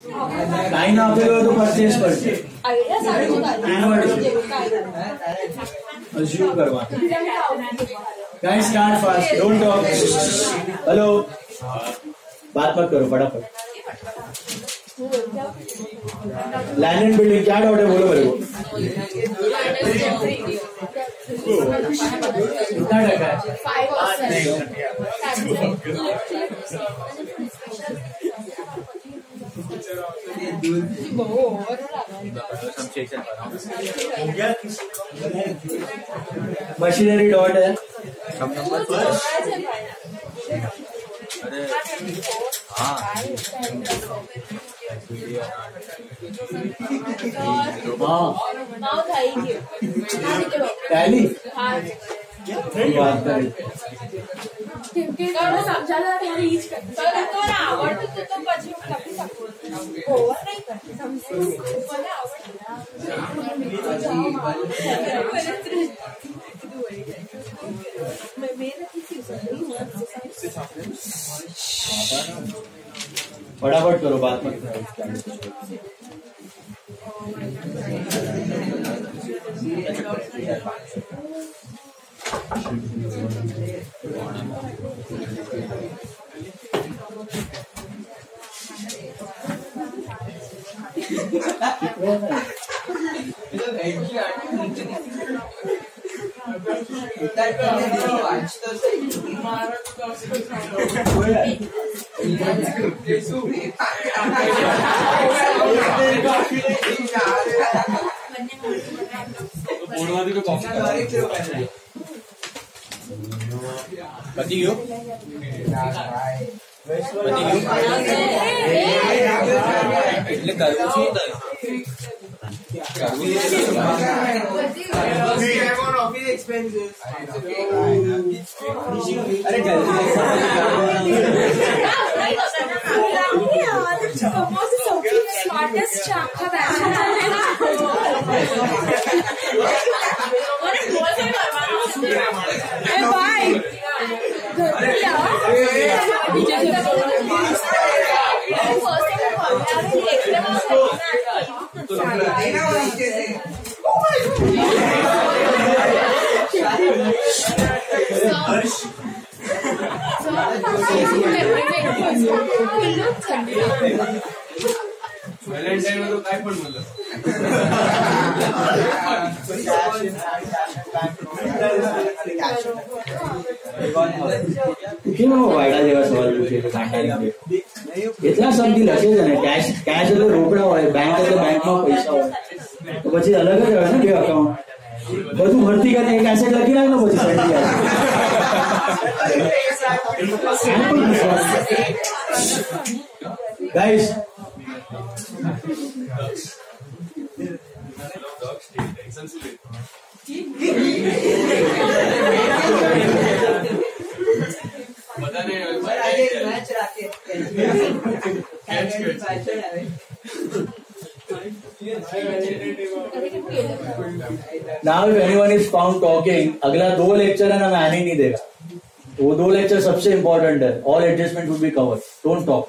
काही ना आपल्याला तो परचेस करते अज्यूम करवा guys start fast don't talk hello बात मत करो फटाफट लैंड एंड बिल्डिंग क्या डाउट है बोलो मेरे को कितना टका है 5% मशीनरी डॉट है अरे हाँ टैली बात करें समझायला रीच करतो ना आवडतो तो પછી લખી શકો ઓવર નહીં કરતી સમજે મને फटाफट करो बात मत करो पति क्यों એટલે કરવું છે अरे व्हॅलेंटाईन मध्ये काय पण बोललं वायडा जेव्हा सवाल पूछे એટલા સમજી લખે છે ને કેશ એટલે રોકડા હોય બેંક એટલે બેંકમાં પૈસા હોય તો પછી અલગ જ હોય ને કે અકાઉન્ટ બધું ભરતી કરીને એક એસેટ લખી નાખ ને પછી guys Now if anyone is found talking, अगला 2 लेक्चर है ना मैं आने नहीं देगा। वो 2 लेक्चर सबसे इम्पोर्टेंट है। All adjustment will be covered. Don't talk.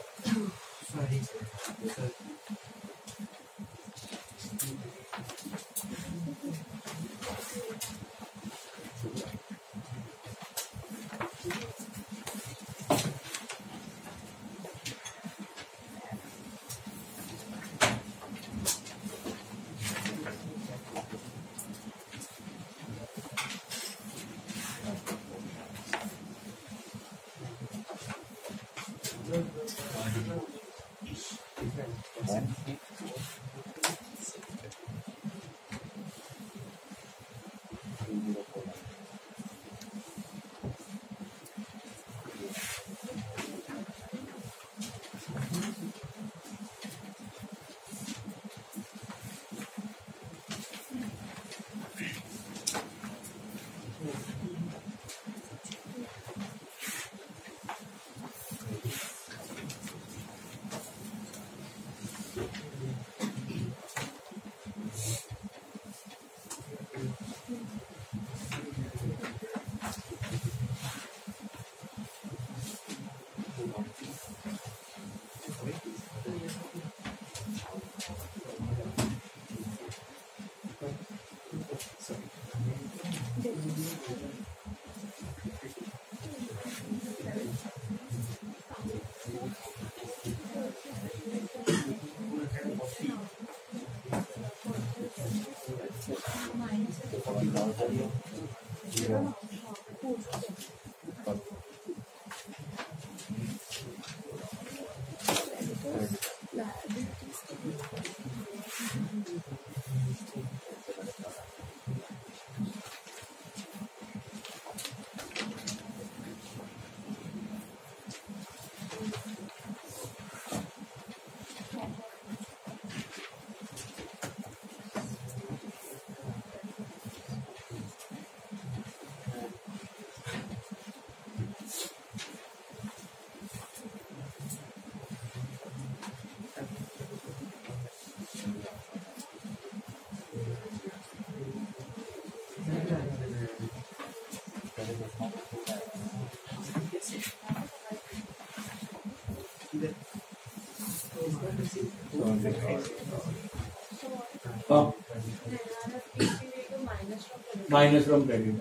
Minus from credit.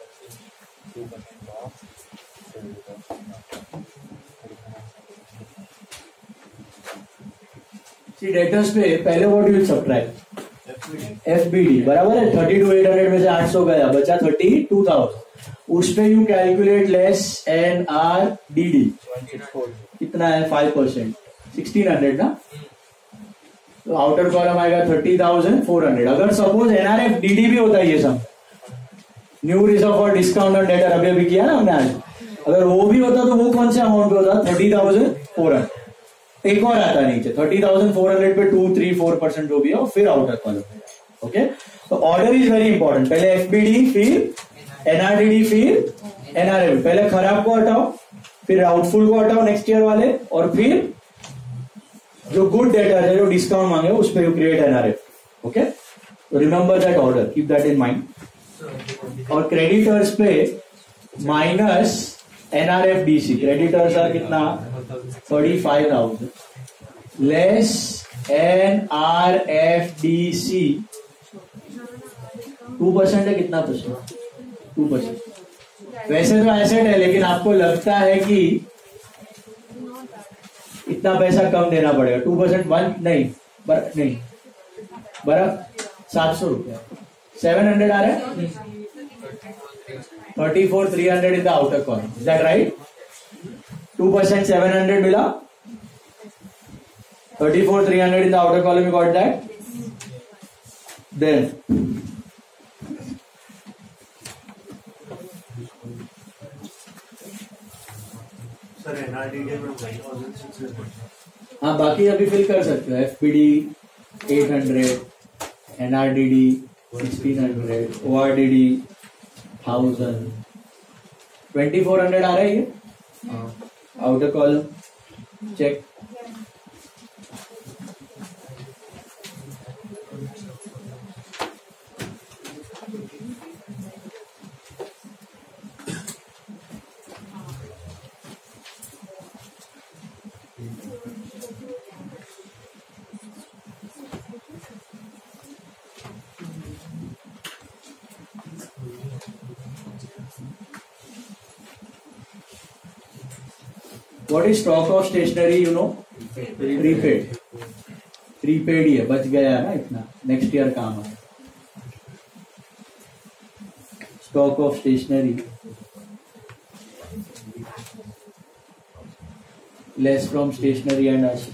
सी डेटर्स पे पहले what you will subtract FBD बराबर है. 32,800 में से 800 गया, बचा 32,000. उस पे यू कैलकुलेट लेस NRDD. कितना है? 5%. 1600 ना. तो आउटर कॉलम आएगा 30,400. अगर सपोज NRFDD भी होता है, ये सब new reserve for discount on debtor अभी किया ना हमने आज, अगर वो भी होता तो वो कौन से अमाउंट पे होता? 30,400. एक और आता नीचे 30,400 पे 2, 3, 4% जो भी है, फिर आउटर कॉलम. ओके, तो ऑर्डर इज वेरी इंपॉर्टेंट. पहले एफबीडी, फिर NRDD, फिर NRF. पहले खराब को हटाओ, फिर आउटफुल को हटाओ नेक्स्ट ईयर वाले, और फिर जो गुड डेटर है, जो डिस्काउंट मांगे, उस पर यू क्रिएट NRF. ओके, तो remember that order, keep that in mind. और क्रेडिटर्स पे माइनस NRFDC. क्रेडिटर्स आर कितना? 35,000 लेस NRFDC. 2% है. कितना परसेंट? 2%. वैसे तो एसेट है, लेकिन आपको लगता है कि इतना पैसा कम देना पड़ेगा. 2% वन नहीं बराबर 700 रुपया. 700 आ रहा है. 34,300 in the outer column. Is that right? 2% 700 मिला. 34,300 in the outer column. You got that? Then sir NRDD में 9,600. हाँ, बाकी अभी फिल कर सकते हो. FPD 800, NRDD 1,600, ORDD 1,000. 2,400 आ रहा है ये outer column. Check. What is stock of stationery? You know, prepaid. Prepaid ही है, बच गया है ना इतना, नेक्स्ट ईयर काम है. Stock of stationery less from stationery and assets.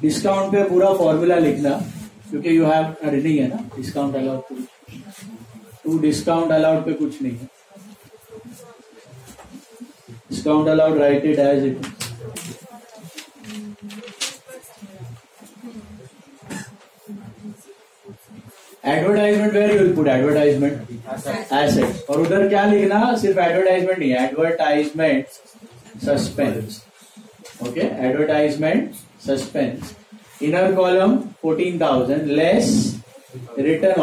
Discount पे पूरा फॉर्मूला लिखना, क्योंकि यू हैव नहीं है ना discount allowed to discount allowed पे कुछ नहीं है. Discount allowed write it as it. Advertisement where you will put advertisement asset. और उधर क्या लिखना, सिर्फ एडवर्टाइजमेंट नहीं, advertisement suspense. Okay, advertisement suspense. Inner column 14,000 less return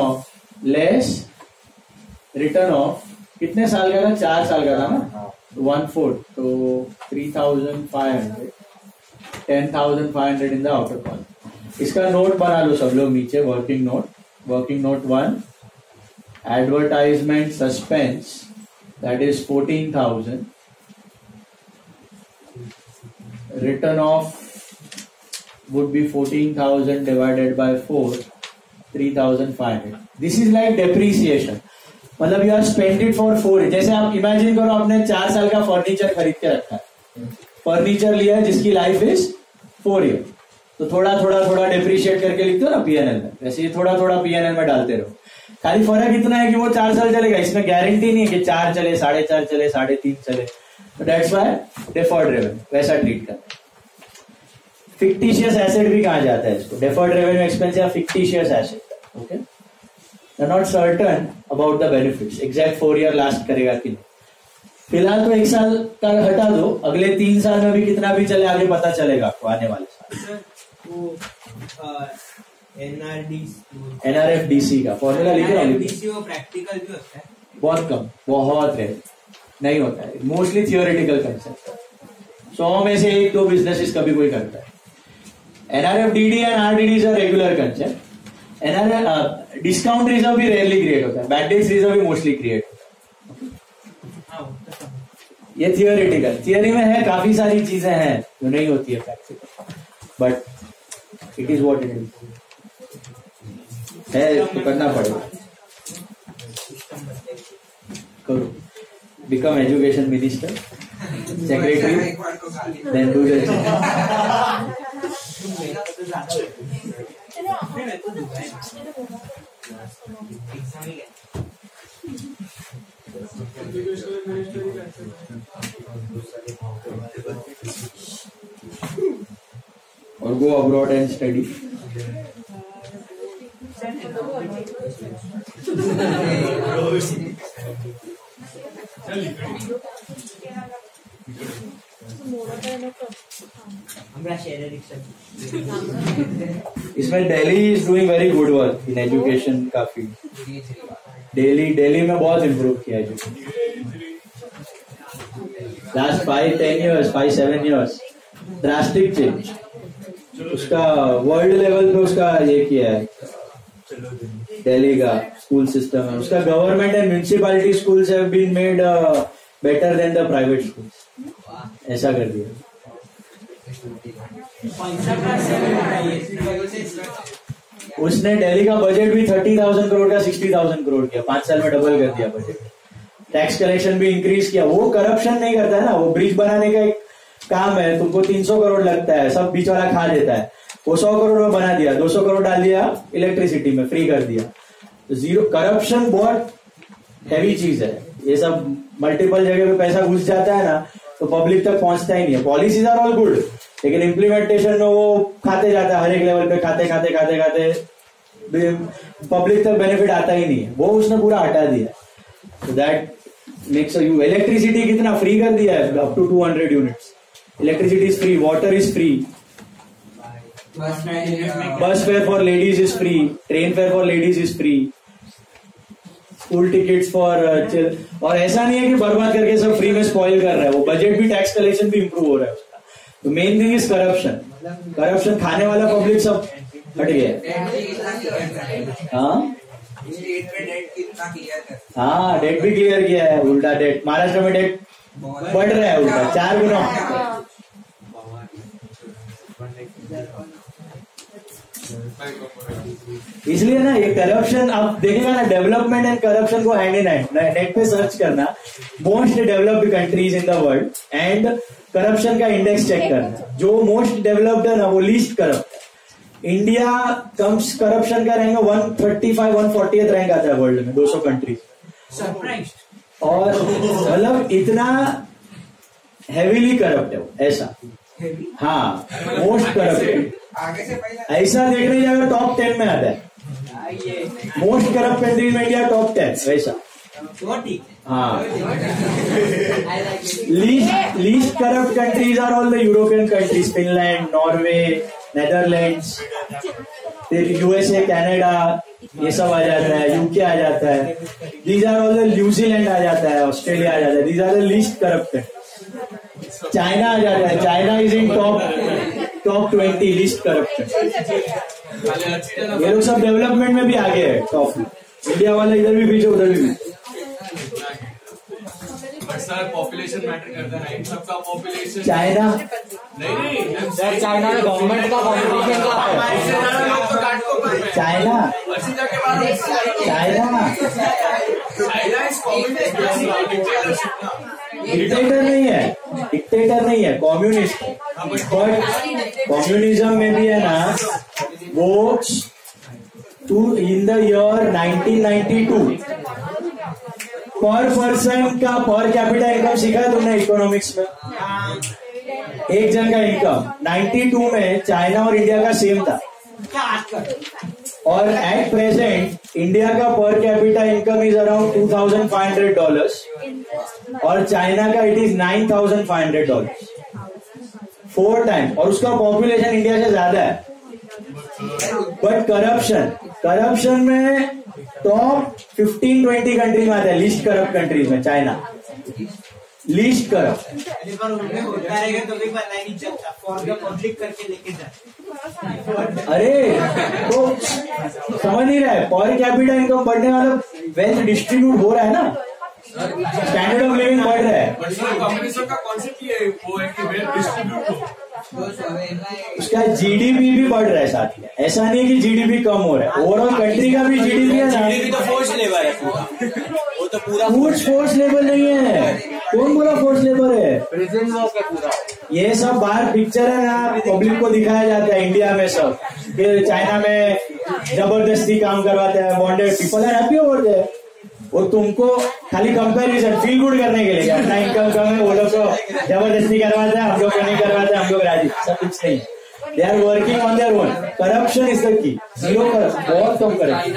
of कितने साल का था, 4 साल का था ना, 1/4, तो 3,500, 10,500 इन द आउटर कॉलम. इसका नोट बना लो सब लोग नीचे, working note 1, advertisement suspense that is 14,000, return of would be 14,000 divided by 4, 3,500. This is like depreciation. मतलब you have spent it for 4. जैसे आप इमेजिन करो आपने 4 साल का फर्नीचर खरीद के रखा है, फर्नीचर लिया है जिसकी लाइफ इज 4 ईयर, तो थोड़ा थोड़ा डिप्रिशिएट करके लिखते हो ना पीएनएल में, वैसे ये थोड़ा पीएनएल में डालते रहो. खाली फर्क इतना है कि वो 4 साल चलेगा, इसमें गारंटी नहीं है कि 4 चले, 4.5 चले, 3.5 चले. तो दैट्स व्हाई डिफर्ड रेवेन्यू वैसा ट्रीट करते हैं. फिक्टिशियस एसेट भी कहा जाता है इसको, डेफर्ड रेवेन्यू एक्सपेंस या fictitious asset. Okay, they are not certain about the benefits, exact 4 year last करेगा कि नहीं. फिलहाल तो 1 साल का हटा दो, अगले 3 साल में भी कितना भी चले आगे पता चलेगा आपको आने वाले साल. एनआरएफडीसी का फॉर्मूला लिखे ना, प्रैक्टिकल भी होता है, बहुत कम, बहुत है, नहीं होता है, मोस्टली थियोरेटिकल कंसेप्ट. 100 में से 1-2 बिजनेसेस कभी कोई करता है. NRFDD and RDD is a regular concept. Discount reserve भी रेयरली क्रिएट होता है, बैड डेट्स रिजर्व भी मोस्टली क्रिएट होता है. ये थियोरेटिकल, थियोरी में है, काफी सारी चीजें हैं जो नहीं होती है practical, but it is what it is है, तो करना पड़ेगा. करो, become education minister, secretary, then do the और go abroad and study. इसमें Delhi is doing very good work in education का फील्ड. दिल्ली में बहुत इम्प्रूव किया education last 5-7 years. Drastic change, उसका वर्ल्ड लेवल पे उसका ये किया है. दिल्ली का स्कूल सिस्टम है, उसका government and municipality schools have been made better than the private schools. ऐसा कर दिया. उसने दिल्ली का बजट भी 30,000 करोड़ का 60,000 करोड़ किया, 5 साल में डबल कर दिया बजट. टैक्स कलेक्शन भी इंक्रीज किया. वो करप्शन नहीं करता है ना, वो ब्रिज बनाने का एक काम है, तुमको 300 करोड़ लगता है, सब बीच वाला खा देता है, वो 100 करोड़ में बना दिया, 200 करोड़ डाल दिया इलेक्ट्रिसिटी में, फ्री कर दिया. जीरो करप्शन बहुत हैवी चीज है. ये सब मल्टीपल जगह पे पैसा घुस जाता है ना, तो पब्लिक तक पहुंचता ही नहीं है. पॉलिसीज आर ऑल गुड, लेकिन इम्प्लीमेंटेशन में वो खाते जाता है, हर एक लेवल पे खाते पब्लिक तक बेनिफिट आता ही नहीं है. वो उसने पूरा हटा दिया. So that makes a you electricity कितना फ्री कर दिया है, up to 200 units. Electricity is free, water is free, bus fare for ladies is free, train fare for ladies is free, school tickets for. और ऐसा नहीं है कि बर्बाद करके सब फ्री में स्पॉइल कर रहा है, वो बजट भी, टैक्स कलेक्शन भी इंप्रूव हो रहा है उसका. तो मेन थिंग इज करप्शन खाने वाला पब्लिक सब हट गया. हाँ, डेट भी क्लियर किया है. उल्टा डेट, महाराष्ट्र में डेट बढ़ रहा है, उल्टा 4 गुना. इसलिए ना ये करप्शन, आप देखेगा ना, डेवलपमेंट एंड करप्शन को हैंड इन हैंड. नेट पे सर्च करना most developed countries in the world and corruption का इंडेक्स चेक करना. जो मोस्ट डेवलप्ड है ना, वो लीस्ट करप्ट है. इंडिया कम्स करप्शन का रैंक 135-140 रैंक आता है वर्ल्ड में 200 कंट्रीज। सरप्राइज्ड। और मतलब इतना हेवीली करप्ट है वो, ऐसा। हाँ, मोस्ट करप्ट। ऐसा देखने जाए टॉप 10 में आता है। मोस्ट करप्ट कंट्रीज में इंडिया टॉप 10 वैसा। हाँ, least corrupt countries are all the European countries, Finland, Norway, Netherlands, फिर यूएसए, कनाडा, ये सब आ जाता है, यूके आ जाता है, these are all the, New Zealand आ जाता है, ऑस्ट्रेलिया आ जाता है, these are the least corrupt. China आ जाता है, China is in top 20 least corrupt. ये लोग सब डेवलपमेंट में भी आगे है टॉप में। इंडिया वाले इधर भी पीछे उधर भी। सर पॉपुलेशन मैटर करता है, इन सबका पॉपुलेशन। चाइना नहीं सर, चाइना में गवर्नमेंट का कॉम्पिटिशन का है। चाइना डिक्टेटर नहीं है, कम्युनिस्ट। बट कम्युनिज्म में भी है ना, वो इन द ईयर 1992 पर पर्सन का पर कैपिटा इनकम सीखा तुमने इकोनॉमिक्स में? एक जन का इनकम 92 में चाइना और इंडिया का सेम था। और एट प्रेजेंट इंडिया का per capita income is around $2,500 और चाइना का इट इज $9,500, 4 टाइम। और उसका पॉपुलेशन इंडिया से ज्यादा है। बट करप्शन में टॉप 15-20 कंट्री में आता है, लीस्ट करप्ट कंट्रीज में चाइना, लीस्ट करप्ट। अरे तो समझ नहीं रहा है, पर कैपिटा इनकम बढ़ने वाला, वेल्थ डिस्ट्रीब्यूट हो रहा है ना, स्टैंडर्ड ऑफ लिविंग बढ़ रहा है। कम्युनिज्म का कॉन्सेप्ट ये वो है कि वेल्थ डिस्ट्रीब्यूट हो, उसका जीडीपी भी बढ़ रहा है साथ में। ऐसा नहीं कि जीडीपी कम हो रहा है, ओवरऑल कंट्री का भी जीडीपी है ना। जीडीपी तो फोर्स लेबर है पूरा, वो तो पूरा फोर्स लेबर नहीं है। कौन बोला फोर्स लेबर है? प्रेजेंट वर्क है पूरा। ये सब बाहर पिक्चर है ना, पब्लिक को दिखाया जाता है। इंडिया में सब, फिर चाइना में जबरदस्ती काम करवाते हैं, bonded people are happy over there. वो तुमको खाली कंपैरिजन फील गुड करने के लिए, अपना इनकम कम है, वो लोग को जबरदस्ती करवाते हैं, हम लोग को नहीं करवाते, हम लोग राजी, सब कुछ नहीं। They are working on their own. Corruption is the key, zero बहुत कम करप्शन।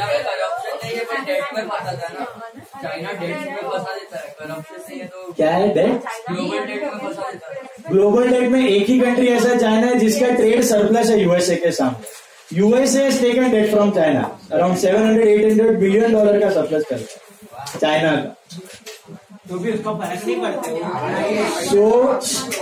चाइना डेट में फंसा देता है, करप्शन नहीं है तो क्या है डेट? ग्लोबल डेट में फंसा देता है। ग्लोबल डेट में एक ही कंट्री ऐसा चाइना है जिसका ट्रेड सरप्लस है यूएसए के सामने। USA has taken debt from China, around $700-800 billion का सरप्लस करता है चाइना का। तो भी उसको फर्क नहीं पड़ता। So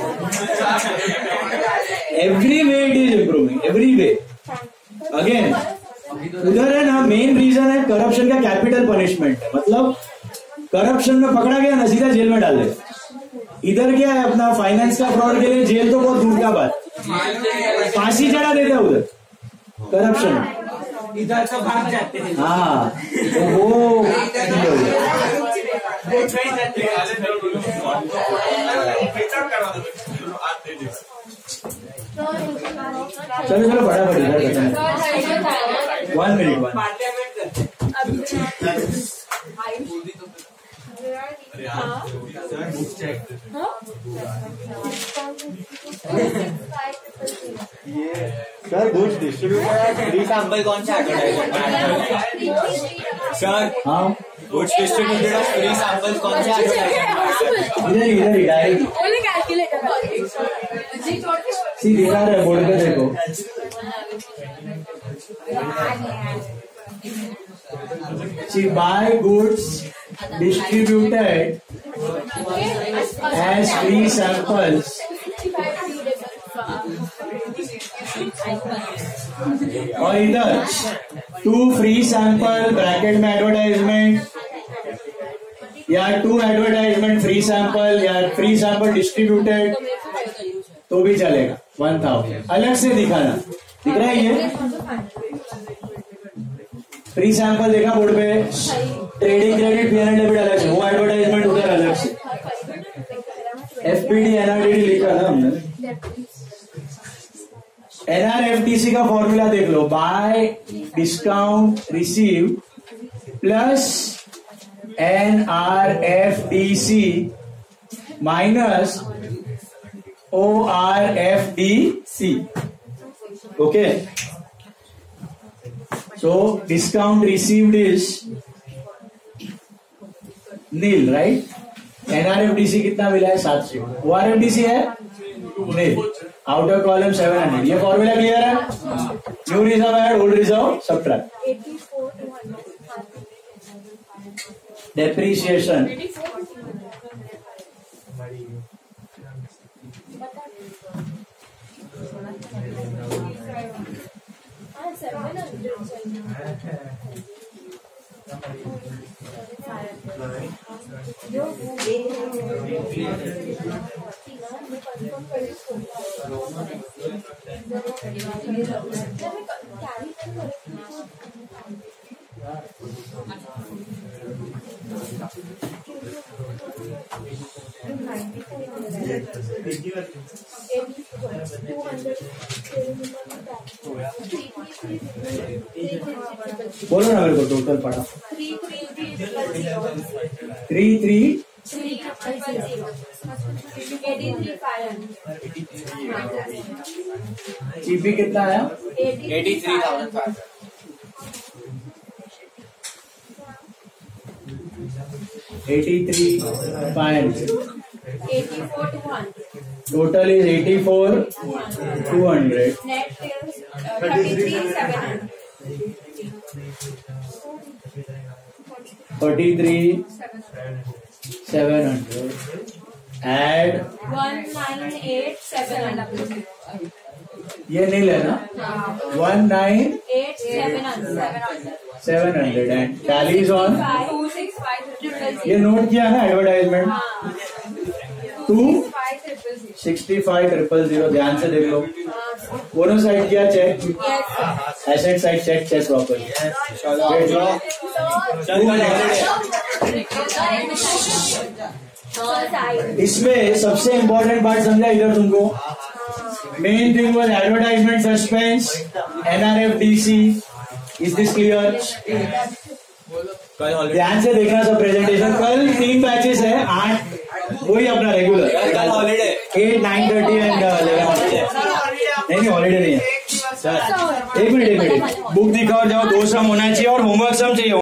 every way it is improving, every way. Again, उधर है ना, मेन रीजन है करप्शन का कैपिटल पनिशमेंट है। मतलब करप्शन में पकड़ा गया ना, सीधा जेल में डाल देगा। इधर क्या है, अपना फाइनेंस का फ्रॉड के लिए जेल तो बहुत दूर का बात, फांसी चढ़ा देता है उधर करप्शन। इधर तो भाग जाते हैं। हाँ, तो वो चलो चलो फटाफट इधर 1 मिनट। पार्लियामेंट करते sir goods distributor free sample कौन सा एडवर्टाइजमेंट? सर हाँ, गुड्स डिस्ट्रीब्यूटर फ्री सैंपल कौन सा एडवर्टाइजमेंट? इधर ही डायरेक्ट सी दिखा रहा है बोर्ड पे, देखो। See, buy goods distributed as free samples और इधर 2 free sample ब्रैकेट में एडवर्टाइजमेंट या 2 एडवर्टाइजमेंट फ्री सैंपल या फ्री सैंपल डिस्ट्रीब्यूटेड तो भी चलेगा। 1000 अलग से दिखाना, दिख रहा है ये फ्री सैंपल देखा बोर्ड पे, ट्रेडिंग क्रेडिट P&L डेबिट अलग से, वो एडवर्टाइजमेंट उधर अलग से, FPD NRDD लिखा था हमने। NRFDC का फॉर्मूला देख लो, by discount receive plus NRFDC minus ORFDC. Okay, so discount received is nil, right? NRFDC कितना मिला है? 700. ORFDC है nil. Outer column 700. ये फॉर्मूला क्लियर है? New reserve add, old reserve subtract. Depreciation बोलो ना मेरे को टोटल पढ़ा. 333 जीपी कितना आया? 83,500. 83,500. 84,200. Total is 84,200. Net is 33,700. 33,700. Add 198,700. ये नहीं लेना. 198,700. and tallies on. 265,000. ये नोट किया ना एडवर्टाइजमेंट. 265,000. ध्यान से देख लो. दोनों साइड किया check. Asset side check proper. इसमें सबसे इम्पोर्टेंट पार्ट समझा इधर तुमको. Main thing was advertisement suspense, NRFDC. Is this clear? ध्यान से देखना सब प्रेजेंटेशन. कल 3 बैचेस है, 8 वही अपना रेगुलर. कल हॉलीडे 8, 9, 30 एंड 11. नहीं हॉलीडे नहीं है सर. एक मिनट बुक दिखाओ जाओ. 2 सम होना चाहिए और होमवर्क सम चाहिए.